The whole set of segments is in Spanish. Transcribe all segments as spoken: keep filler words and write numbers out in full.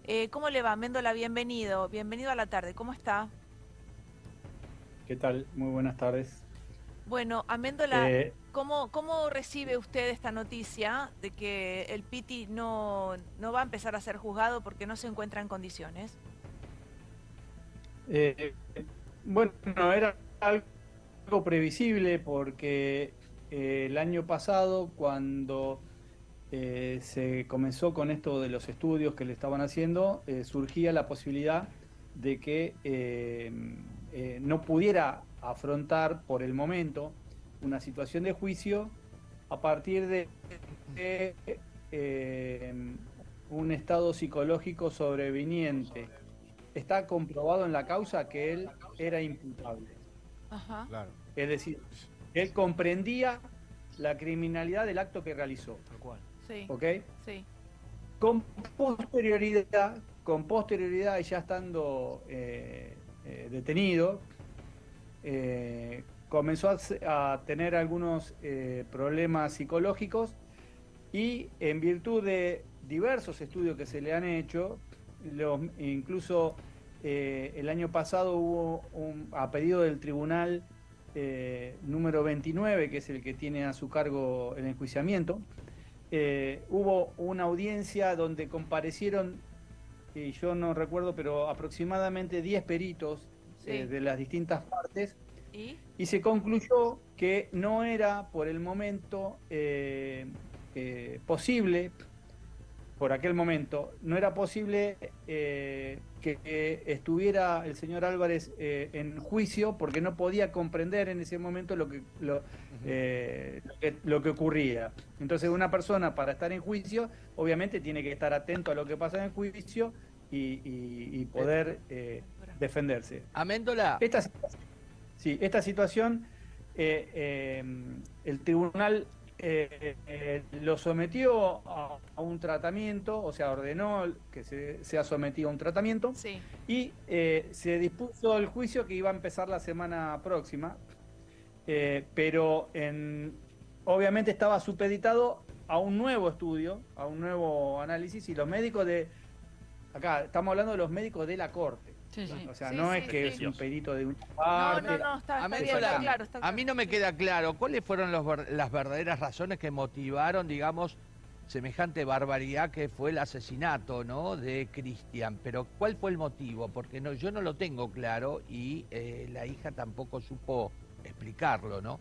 Eh, ¿cómo le va, Améndola? Bienvenido, bienvenido a la tarde. ¿Cómo está? ¿Qué tal? Muy buenas tardes. Bueno, Améndola, Eh, ¿cómo, cómo recibe usted esta noticia de que el Piti no, no va a empezar a ser juzgado porque no se encuentra en condiciones? eh, bueno, era algo previsible porque eh, el año pasado, cuando eh, se comenzó con esto de los estudios que le estaban haciendo, eh, surgía la posibilidad de que eh, eh, no pudiera afrontar por el momento una situación de juicio a partir de, de, eh, un estado psicológico sobreviniente. Está comprobado en la causa que él era imputable. Ajá, Claro, Es decir, él comprendía la criminalidad del acto que realizó. tal cual. sí, ¿Ok? sí, Con posterioridad, con posterioridad y ya estando eh, eh, detenido, eh, comenzó a, se- a tener algunos eh, problemas psicológicos y en virtud de diversos estudios que se le han hecho, los- incluso eh, el año pasado hubo un, a pedido del tribunal eh, número veintinueve, que es el que tiene a su cargo el enjuiciamiento, eh, hubo una audiencia donde comparecieron, y yo no recuerdo, pero aproximadamente diez peritos eh, sí. de las distintas partes, ¿Y? y se concluyó que no era por el momento eh, eh, posible, por aquel momento, no era posible eh, que, que estuviera el señor Álvarez eh, en juicio porque no podía comprender en ese momento lo que, lo, Ujú. eh, lo que, lo que ocurría. Entonces, una persona para estar en juicio, obviamente tiene que estar atento a lo que pasa en el juicio y, y- y Eh, poder eh, defenderse. Améndola, Esta, sí, esta situación, eh, eh, el tribunal eh, eh, lo sometió a, a un tratamiento, o sea, ordenó que se sea sometido a un tratamiento Sí. y eh, se dispuso el juicio que iba a empezar la semana próxima, eh, pero en, obviamente estaba supeditado a un nuevo estudio, a un nuevo análisis y los médicos de, acá estamos hablando de los médicos de la corte. Sí, sí. O sea, Sí, no es sí, que es sí. un perito de una No, no, parte. no, está, está bien, está Améndola, claro, Exactamente. está a mí claro. no me Sí. queda claro cuáles fueron los ver- las verdaderas razones que motivaron, digamos, semejante barbaridad que fue el asesinato, ¿no?, de Cristian. Pero ¿cuál fue el motivo? Porque no, yo no lo tengo claro y eh, la hija tampoco supo explicarlo, ¿no?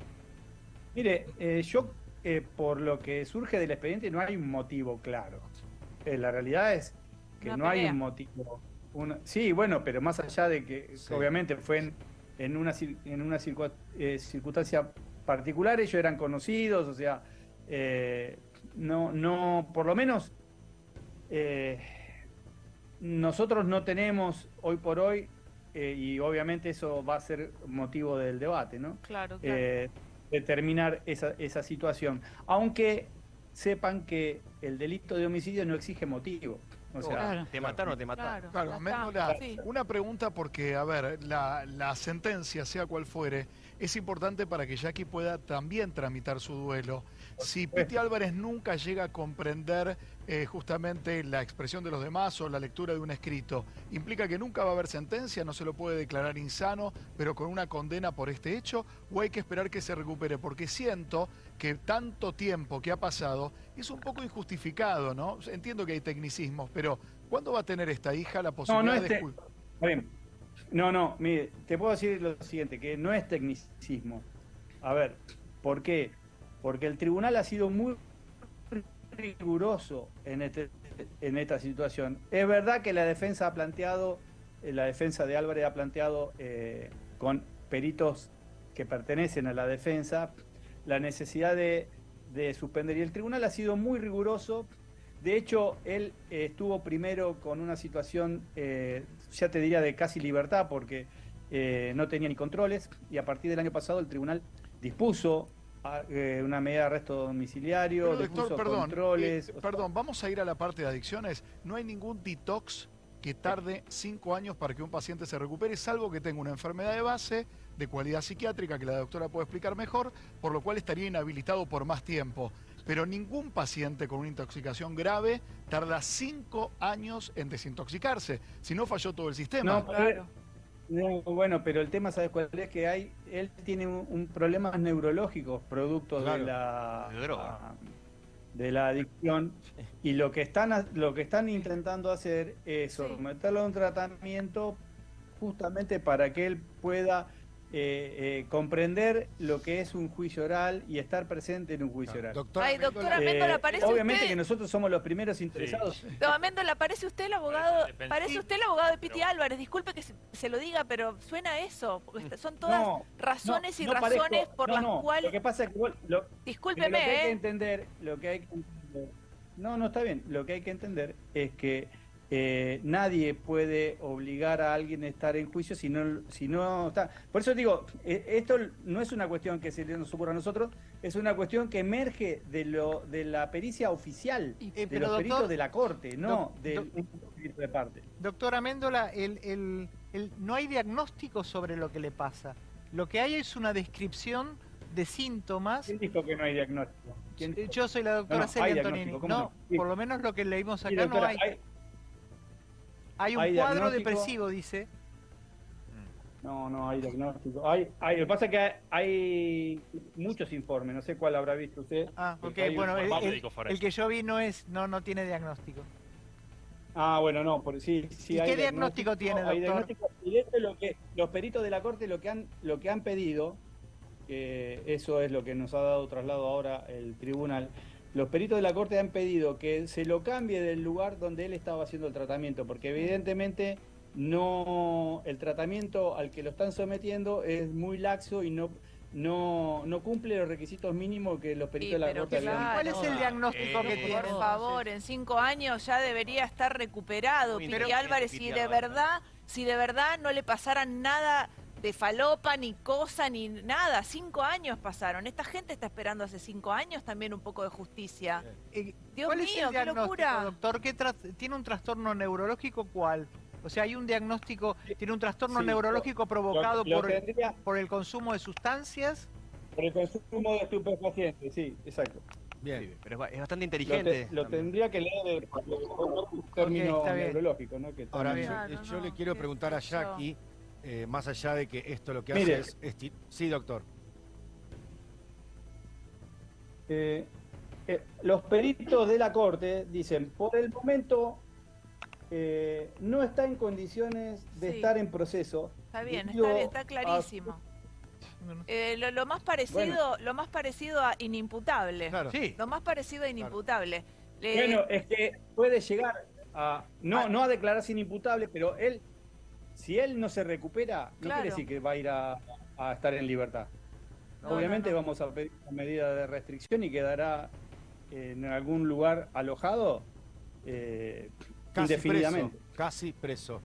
Mire, eh, yo, eh, por lo que surge del expediente, no hay un motivo claro. Eh, la realidad es que Una no hay un pelea. motivo. una- Sí, bueno, pero más allá de que Sí. obviamente fue en, en una, cir- en una circu- eh, circunstancia particular, ellos eran conocidos, o sea, eh, no, no, por lo menos eh, nosotros no tenemos hoy por hoy, eh, y obviamente eso va a ser motivo del debate, ¿no? Claro, claro. Eh, determinar esa, esa situación. Aunque sepan que el delito de homicidio no exige motivo. O Oh, sea, Claro. Te mataron o te mataron. Claro, Claro, ya está. Améndola, Sí. una pregunta porque, a ver, la, la sentencia, sea cual fuere, es importante para que Jackie pueda también tramitar su duelo. Si Piti supuesto. Álvarez nunca llega a comprender eh, justamente la expresión de los demás o la lectura de un escrito, ¿implica que nunca va a haber sentencia, no se lo puede declarar insano, pero con una condena por este hecho? ¿O hay que esperar que se recupere? Porque siento que tanto tiempo que ha pasado es un poco injustificado, ¿no? Entiendo que hay tecnicismos, pero ¿cuándo va a tener esta hija la No, no posibilidad es. de... te- ju- Está bien. No, no, mire, te puedo decir lo siguiente, que no es tecnicismo. A ver, ¿por qué? Porque el tribunal ha sido muy riguroso en, este, en esta situación. Es verdad que la defensa ha planteado, eh, la defensa de Álvarez ha planteado eh, con peritos que pertenecen a la defensa la necesidad de, de suspender. Y el tribunal ha sido muy riguroso. De hecho, él eh, estuvo primero con una situación, eh, ya te diría, de casi libertad, porque eh, no tenía ni controles, y a partir del año pasado el tribunal dispuso a- eh, una medida de arresto domiciliario, Pero dispuso doctor, perdón, controles. eh, o sea, perdón, vamos a ir a la parte de adicciones. No hay ningún detox que tarde cinco años para que un paciente se recupere, salvo que tenga una enfermedad de base, de cualidad psiquiátrica, que la doctora puede explicar mejor, por lo cual estaría inhabilitado por más tiempo. pero ningún paciente con una intoxicación grave tarda cinco años en desintoxicarse, si no falló todo el sistema. No, claro. No, bueno, pero el tema, ¿sabes cuál es? Que hay, él tiene un, un problemas neurológicos producto Claro, de la de droga. a- de la adicción, y lo que están ha- lo que están intentando hacer es Sí. someterlo a un tratamiento justamente para que él pueda eh, eh, comprender lo que es un juicio oral y estar presente en un juicio oral. Doctora Ay, doctora Méndola, Méndola, Eh, ¿parece obviamente usted? que nosotros somos los primeros interesados. Don Méndola, parece usted el abogado, Depende. parece usted el abogado de Piti Álvarez. Disculpe que se, se lo diga, pero suena a eso, porque est- son todas No, razones no, y no razones parezco- por no, las no, Lo cuales. que pasa es que vos- lo, Discúlpeme, Pero lo que hay que ¿eh? entender, lo que hay que entender, no, no está bien, lo que hay que entender es que eh, nadie puede obligar a alguien a estar en juicio si no, si no está. Por eso digo, eh, esto no es una cuestión que se nos ocurra a nosotros, es una cuestión que emerge de lo de la pericia oficial, Y- de eh, pero, los doctor, peritos de la corte, no doc- del doc- perito de parte. Doctora Méndola, el, el- el- no hay diagnóstico sobre lo que le pasa. Lo que hay es una descripción de síntomas. ¿Quién dijo que no hay diagnóstico? ¿Quién dijo? Yo soy la doctora No, no, Celia hay Antonini. diagnóstico, ¿cómo No, no? Sí. por lo menos lo que leímos acá Sí, no doctora, hay. hay- Hay un hay cuadro diagnóstico. depresivo, dice. No, no hay diagnóstico. Hay, hay, lo que pasa es que hay, hay muchos informes, no sé cuál habrá visto usted. Ah, ok, Hay un bueno, el, informe el- médico forense. el que yo vi no es, no, no tiene diagnóstico. Ah, bueno, no, por, sí, sí ¿Y hay qué diagnóstico tiene, hay doctor? diagnóstico, y de hecho lo que los peritos de la corte lo que han lo que han pedido, que eso es lo que nos ha dado traslado ahora el tribunal. Los peritos de la corte han pedido que se lo cambie del lugar donde él estaba haciendo el tratamiento, porque evidentemente no el tratamiento al que lo están sometiendo es muy laxo y no no no cumple los requisitos mínimos que los peritos Sí, de la pero corte habían. claro. ¿Cuál es el diagnóstico Eh, que por tiene? Por favor, en cinco años ya debería estar recuperado Muy Piti interesante, Álvarez, Piti si de Álvarez. verdad, si de verdad no le pasara nada de falopa, ni cosa, ni nada. Cinco años pasaron. Esta gente está esperando hace cinco años también un poco de justicia. Eh, Dios ¿Cuál es mío, el qué diagnóstico, locura. doctor? ¿Qué tra- ¿Tiene un trastorno neurológico cuál? O sea, hay un diagnóstico, tiene un trastorno Sí, neurológico provocado Lo- lo por, tendría por el consumo de sustancias. por el consumo de estupefacientes, sí, exacto. Bien. Pero es ba- es bastante Lo, inteligente. te- lo también. tendría que leer de, de- un término está bien. neurológico, ¿no? Que Ahora, también- yo, Claro, yo no, le quiero qué preguntar a sé yo. Jackie, eh, más allá de que esto lo que Mire. hace es... esti- Sí, doctor. Eh, eh, los peritos de la corte dicen, por el momento eh, no está en condiciones de Sí. estar en proceso. Está bien, debido está bien, está a- clarísimo. Eh, lo, lo más parecido, lo más parecido a inimputable. Claro. Sí. Lo más parecido a inimputable. Le- Bueno, es que puede llegar a, no, Ah. no a declararse inimputable, pero él, si él no se recupera, no Claro. quiere decir que va a ir a, a estar en libertad. No, Obviamente no, no. vamos a pedir una medida de restricción y quedará en algún lugar alojado eh, Casi indefinidamente. preso. Casi preso.